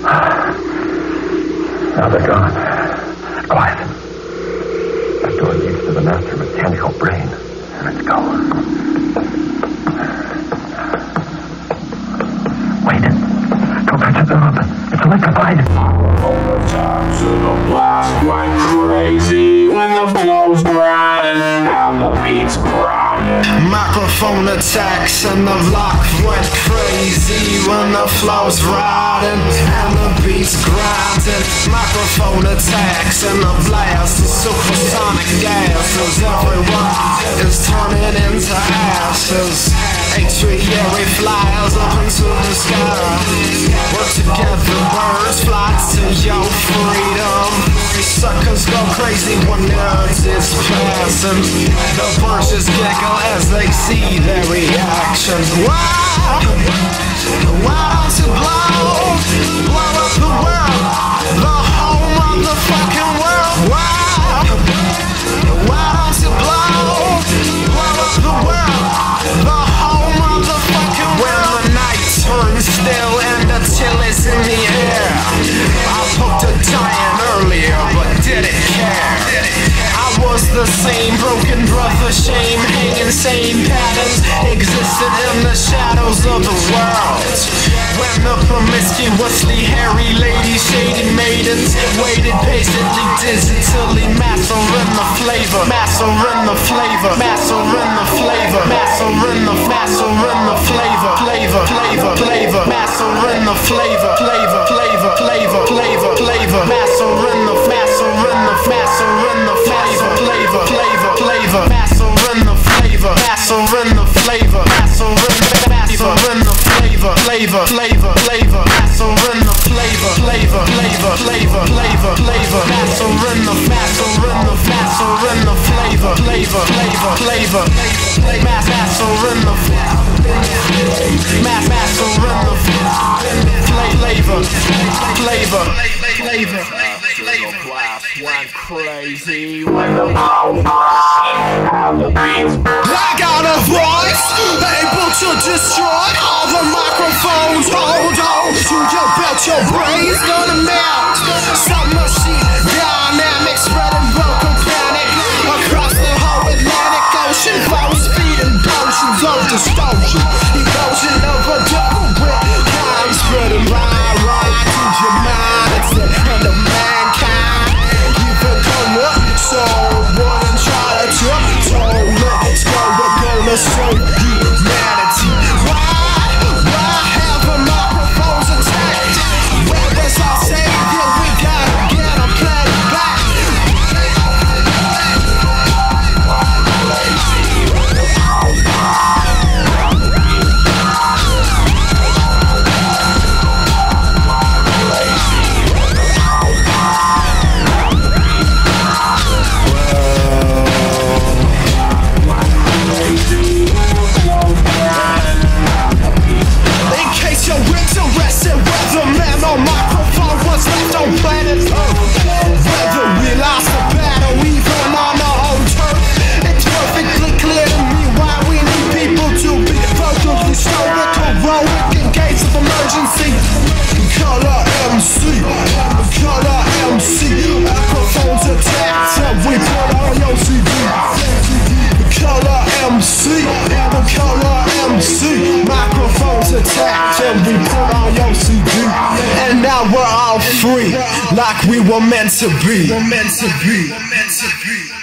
Now they're gone. Quiet. That door leads to the master mechanical brain. Let's go. Wait. Don't touch the knob. It's electrified. All the time to the blast went crazy when the flow's grinding and the beats grinding. Microphone attacks and the block went crazy when the flow's riding and the beats grinding. Microphone attacks and the blast of supersonic gases. Everyone is turning into ashes. Atriary flyers up into the sky. Work together, birds fly to your freedom. Suckers go crazy when nerds is passing. The birds just giggle as they see their reactions. Why don't you blow up the world, the whole motherfucking world? Why don't you blow up the world, the whole motherfucking world? When the night turns still and the chill is in the air, I poked a giant earlier but didn't care. I was the same broken brother, shame hanging, same patterns existed in the shadows of the world. When the promiscuously hairy ladies, shady maidens waited patiently, digitally mastering the flavor, mastering the flavor, mastering the flavor, mastering the flavor, flavor, mastering the flavor, flavor, mastering the flavor, mastering the flavor, mastering the flavor, mastering the flavor, mastering the flavor, went crazy when the flow's riding and the beats. I got a voice able to destroy all the microphones. Hold on to your belt, your brain's gonna melt. Some machine dynamic spreading vocal panic across the whole Atlantic Ocean. Flows feeding potions of distortion, erosion of a double grip. Time spreading right to your mind. It's the end of mankind. Even come up, so wouldn't try to tiptoe. Let's go, we're gonna save humanity. Why have a microphones attacked? Where is our savior? We gotta get our planet back. In case you're interested, whether man or microphone was left on planet Earth, whether we lost the battle even on our own turf, it's perfectly clear to me why we need people to be vocally stoic, heroic in case of emergency. Color MC, microphones attacked and we put on your CD. Color MC, microphones attacked and we put on your CD. And now we're all free, like we were meant to be.